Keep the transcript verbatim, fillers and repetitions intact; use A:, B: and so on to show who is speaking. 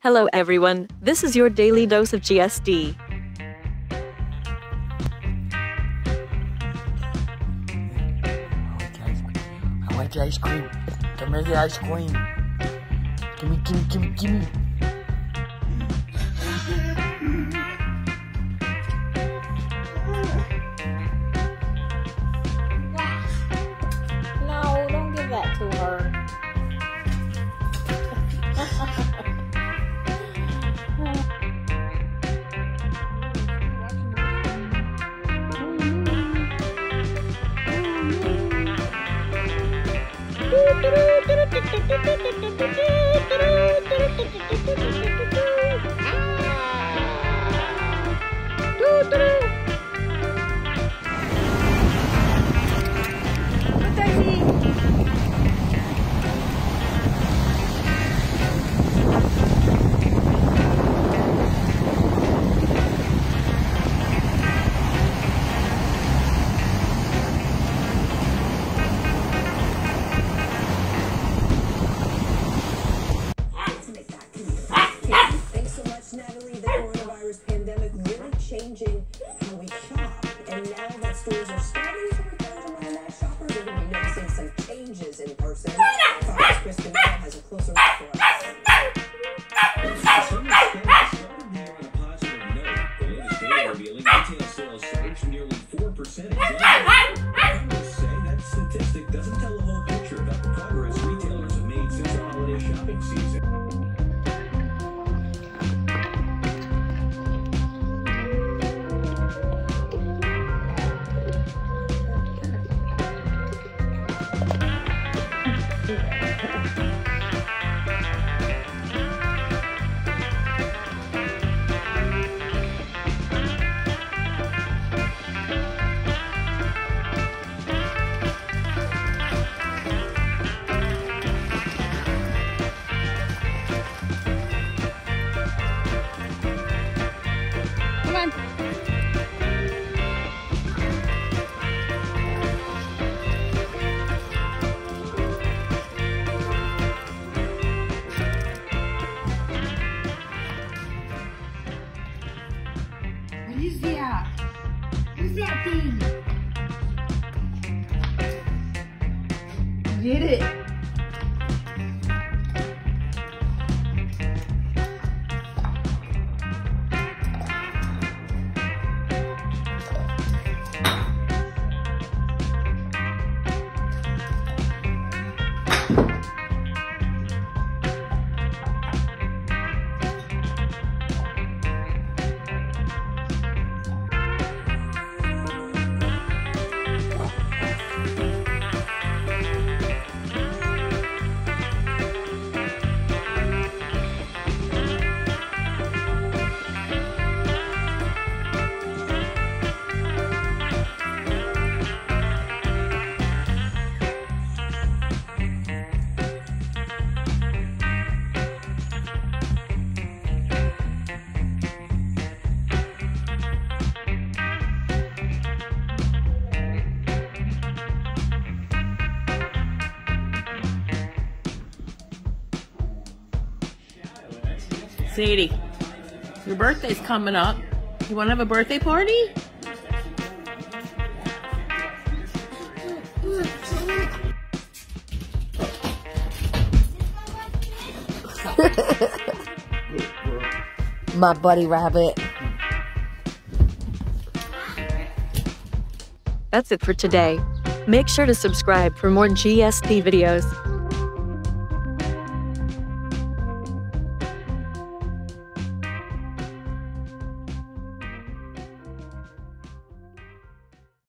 A: Hello everyone, this is your daily dose of G S D.
B: I want the ice cream. Come here, the ice cream. Gimme, gimme, gimme, gimme.
C: No, don't give that to her.
D: Changing how we shop, and now that stores are starting to return to normal, shoppers are going to be noticing some changes in person. Fox Kristen now has a closer look for us.
E: Starting here on a positive note, the latest data revealing retail sales surged nearly four percent in January. Economists say that statistic doesn't tell the whole picture about the progress retailers have made since the holiday shopping season.
C: What is that? What is that thing? Get it.
F: Sadie, your birthday's coming up. You want to have a birthday party?
B: My buddy rabbit.
A: That's it for today. Make sure to subscribe for more G S D videos.